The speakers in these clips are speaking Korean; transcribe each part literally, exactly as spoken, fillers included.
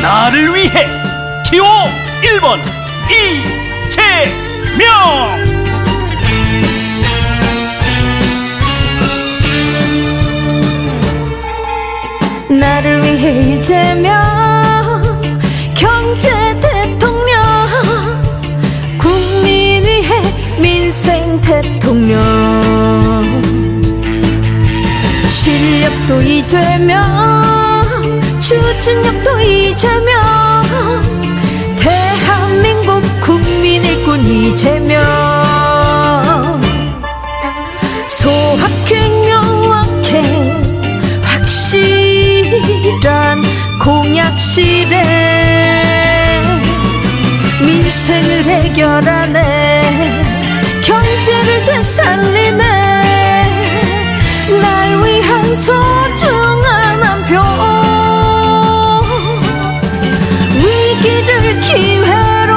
나를 위해 기호 일 번 이재명. 나를 위해 이재명 경제 대통령, 국민 위해 민생 대통령. 실력도 이재명, 추진력도 이재명, 대한민국 국민 일꾼 이재명. 소확행 명확행 확실한 공약 실행, 민생을 해결하네, 경제를 되살리네. 날 위한 소중한 한 표, 위기를 기회로,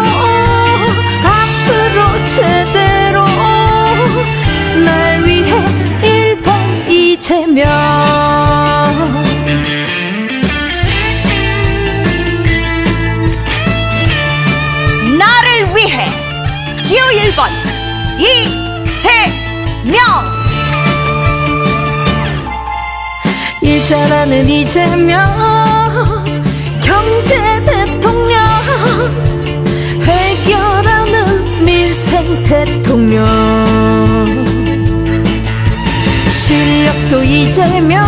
앞으로 제대로. 날 위해 일 번 이재명. 나를 위해 기호 일 번 이재명. 일 잘하는 이재명 경제 대통령, 해결하는 민생 대통령. 실력도 이재명,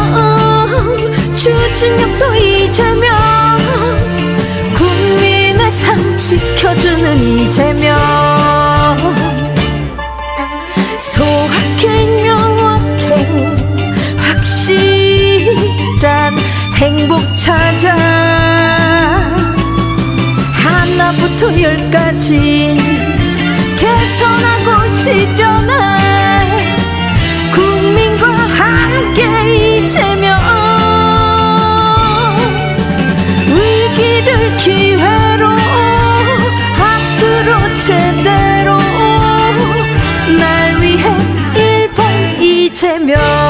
추진력도 이재명, 국민의 삶 지켜주는 이재명. 소확행 명확행 확실한 행복 찾아, 하나부터 열까지 개선하고 실현해. 국민과 함께 이재명, 위기를 기회로, 앞으로 제대로. 날 위해 일 번 이재명.